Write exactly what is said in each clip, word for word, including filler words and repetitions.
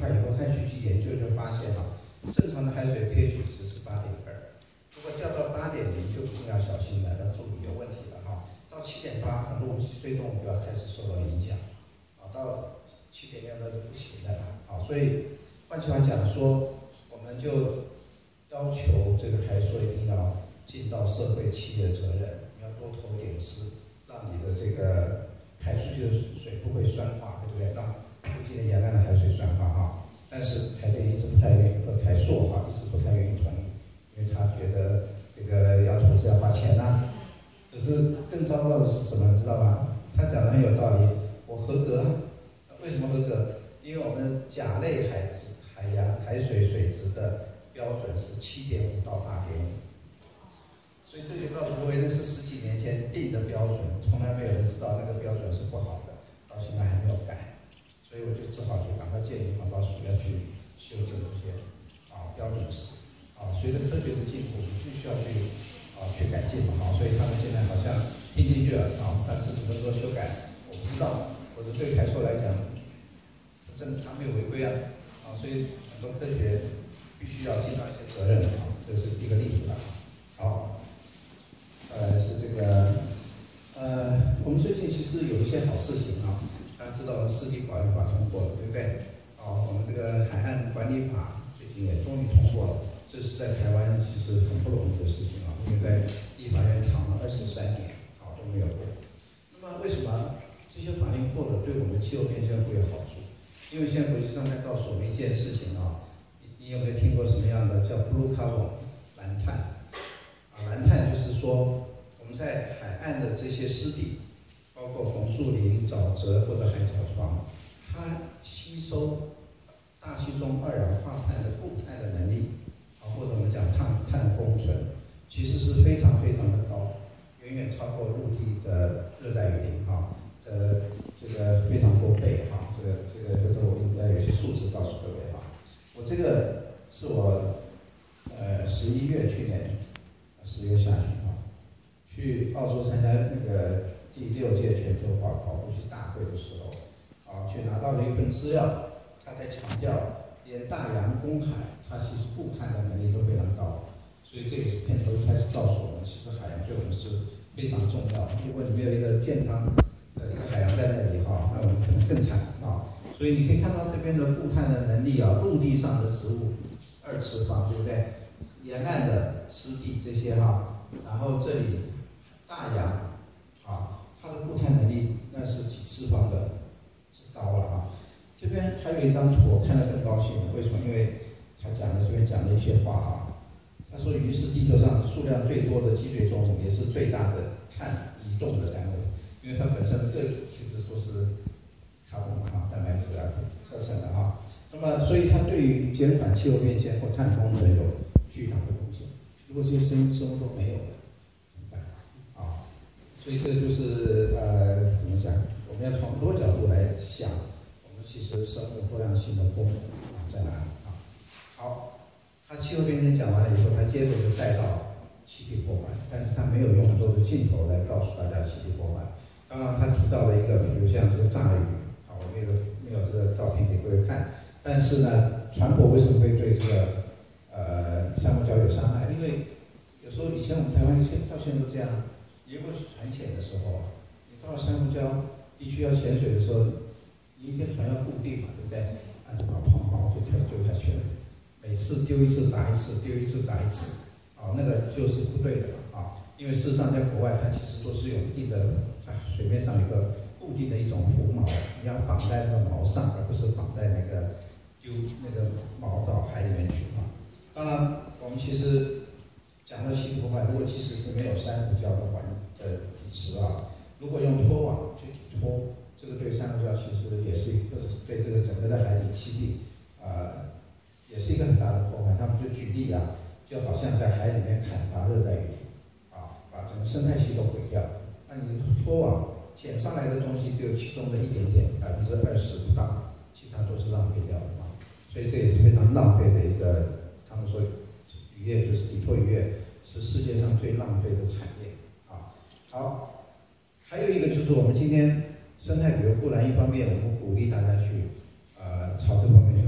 块以后，看去去研究就发现啊，正常的海水 pH 值是八点二，如果掉到八点零就一定要小心了，要注意有问题了哈。到七点八，很多水动物就要开始受到影响，啊，到七点六那是不行的啊。所以换句话讲说，我们就要求这个海水一定要尽到社会企业责任，你要多投点资，让你的这个排出去的水不会酸化，对不对？让附近的沿岸的海水酸化哈。但是台电一直不太愿意，和台塑哈一直不太愿意同意，因为他觉得这个要投资要花钱呐、啊。可是更糟糕的是什么，知道吗？他讲的很有道理，我合格啊。为什么合格？因为我们甲类海质、海洋海水水质的标准是七点五到八点五，所以这就告诉各位，那是十几年前定的标准，从来没有人知道那个标准是不好的，到现在还没有改，所以我就只好去赶快建议环保署要去修正这些啊标准值啊，随着科学的进步，你必须要去啊去改进嘛，好，所以他们现在好像听进去了啊，但是什么时候修改我不知道，或者对台塑来讲，真他没有违规啊，啊，所以很多科学必须要尽到一些责任啊，这是一个例子了。好，呃，是这个，呃，我们最近其实有一些好事情啊，大家知道湿地保育法通过了，对不对？哦，我们这个海岸管理法最近也终于通过了，这是在台湾其实很不容易的事情啊，因为在立法院躺了二十三年，啊都没有过。那么为什么这些法令过了，对我们气候变迁会有好处？因为现在国际上在告诉我们一件事情啊，你有没有听过什么样的叫 blue carbon 蓝碳？啊，蓝碳就是说我们在海岸的这些湿地，包括红树林、沼泽或者海草床，它吸收大气中二氧化碳的固态的能力，啊，或者我们讲碳碳封存，其实是非常非常的高，远远超过陆地的热带雨林哈，呃，这个非常多倍哈，这个这个就是我应该有些数字告诉各位哈。我这个是我呃十一月去年十月下旬啊，去澳洲参加那个第六届全球化保护区大会的时候，啊，去拿到了一份资料，他在强调，连大洋、公海，它其实固碳的能力都非常高，所以这也是片头一开始告诉我们，其实海洋对我们是非常重要。如果你没有一个健康的一个海洋在那里哈，那我们可能更惨啊。所以你可以看到这边的固碳的能力啊，陆地上的植物二次方，对不对？沿岸的湿地这些哈，然后这里大洋啊，它的固碳能力那是几次方的，是高了啊。这边还有一张图，我看得更高兴了。为什么？因为他讲的这边讲了一些话啊。他说，鱼是地球上数量最多的脊椎动物，也是最大的碳移动的单位，因为它本身的个体其实都是卡本啊、蛋白质啊合成的啊。那么，所以它对于减缓气候变迁或碳封存有巨大的贡献。如果这些生生物都没有了，怎么办啊？所以这就是呃，怎么讲？我们要从很多角度来想。其实生物多样性的功能啊在哪里啊？好，他气候变迁讲完了以后，他接着就带到气体破坏，但是他没有用很多的镜头来告诉大家气体破坏。刚刚他提到了一个，比如像这个炸鱼，啊，我没有没有这个照片给各位看，但是呢，船舶为什么会对这个呃珊瑚礁有伤害？因为有时候以前我们台湾现到现在都这样，你如果去船潜的时候，你到了珊瑚礁地区要潜水的时候。一天船要固定嘛，对不对？啊，就把泡泡就跳丢下去了。每次丢一次砸一次，丢一次砸一次，啊，那个就是不对的啊。因为事实上，在国外它其实都是有一定的，在水面上有个固定的一种浮锚，你要绑在那个锚上，而不是绑在那个丢那个锚到海里面去啊。当然，我们其实讲到气体破坏，如果其实是没有珊瑚礁的环的底池啊，如果用拖网去抵拖。这个对珊瑚礁其实也是一个对这个整个的海底栖地，呃，也是一个很大的破坏。他们就举例啊，就好像在海里面砍伐热带雨林，啊，把整个生态系都毁掉。那你拖网捡上来的东西只有其中的一点点，百分之二十不到，其他都是浪费掉的啊。所以这也是非常浪费的一个，他们说渔业就是底拖渔业是世界上最浪费的产业啊。好，还有一个就是我们今天。生态旅游固然一方面，我们鼓励大家去呃朝这方面去发展，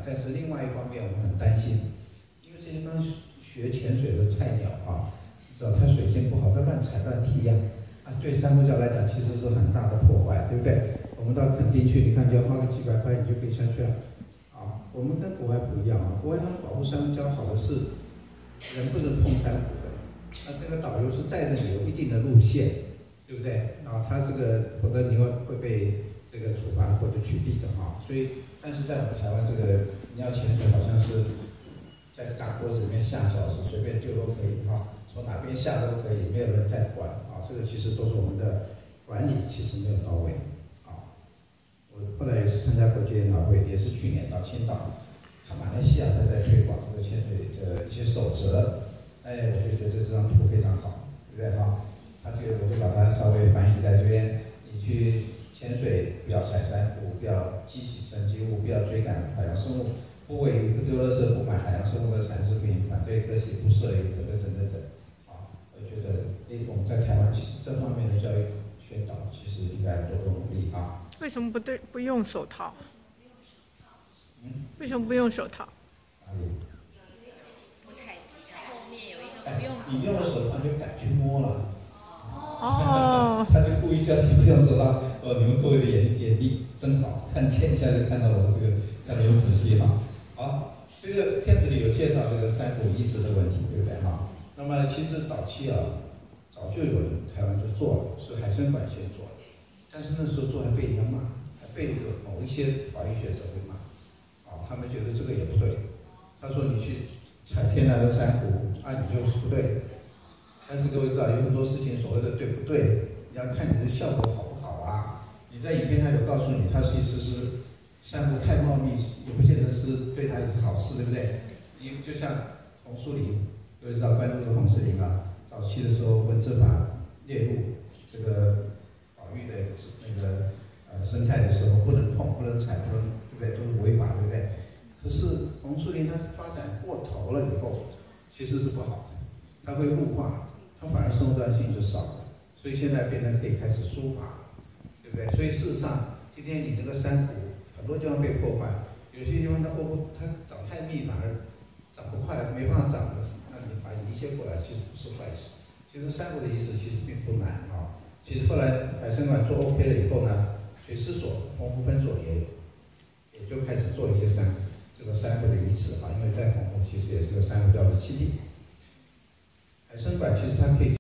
但是另外一方面我们很担心，因为这些刚学潜水的菜鸟啊，你知道它水性不好，它乱踩乱踢呀、啊，啊对珊瑚礁来讲其实是很大的破坏，对不对？我们到垦丁去，你看就要花个几百块，你就可以下去了。啊，我们跟国外不一样啊，国外他们保护珊瑚礁好的是人不能碰珊瑚的，那那个导游是带着你有一定的路线。对不对？啊，他这个否则你会会被这个处罚或者取缔的哈。所以，但是在我们台湾这个你要潜水好像是在大锅子里面下饺子，随便丢都可以哈，从哪边下都可以，没有人在管啊。这个其实都是我们的管理其实没有到位啊。我后来也是参加国际研讨会，也是去年到青岛，看马来西亚他在推广这个潜水的一些守则，哎，我就觉得这张图非常好，对不对哈？他就我就把它稍微翻译在这边，你去潜水不要踩珊瑚，不要激起沉积物，不要追赶海洋生物，不喂鱼，不丢垃圾，不买海洋生物的产制品，反对各系不摄影等等等等等。啊，我觉得诶我们在台湾其实这方面的教育宣导其实应该多多努力啊。 为什么不对不用手套？ 嗯？ 为什么不用手套？ 哪里？ 不采集，它后面有一个不用手套。 你用了手套就敢去摸了。 哦， 他就故意叫你不用手套。哦，你们各位的眼眼力真好，看见一下就看到我这个看得有仔细哈。好，这个片子里有介绍这个珊瑚移植的问题，对不对哈？那么其实早期啊，早就有人台湾就做了，是海参馆先做的，但是那时候做还被人家骂，还被这个某一些法医学者会骂，啊，他们觉得这个也不对。他说你去采天然的珊瑚，啊，你就是不对。但是各位知道，有很多事情所谓的对不对，你要看你的效果好不好啊。你在影片上有告诉你，它其实是珊瑚太茂密，也不见得是对它也是好事，对不对？你就像红树林，各位知道关注这个红树林啊，早期的时候文字法列入这个保育的那个呃生态的时候，不能碰、不能采、不能对不对，都是违法，对不对？可是红树林它发展过头了以后，其实是不好的，它会陆化。它反而生物多样性就少了，所以现在变成可以开始疏伐，对不对？所以事实上，今天你那个珊瑚很多地方被破坏，有些地方它不它长太密反而长不快，没办法长的，那你把移些过来其实不是坏事。其实珊瑚的移植其实并不难啊。其实后来海参馆做 OK 了以后呢，水师所、澎湖分所也也就开始做一些珊这个珊瑚的移植啊，因为在澎湖其实也是个珊瑚礁的基地。海参馆其实它可以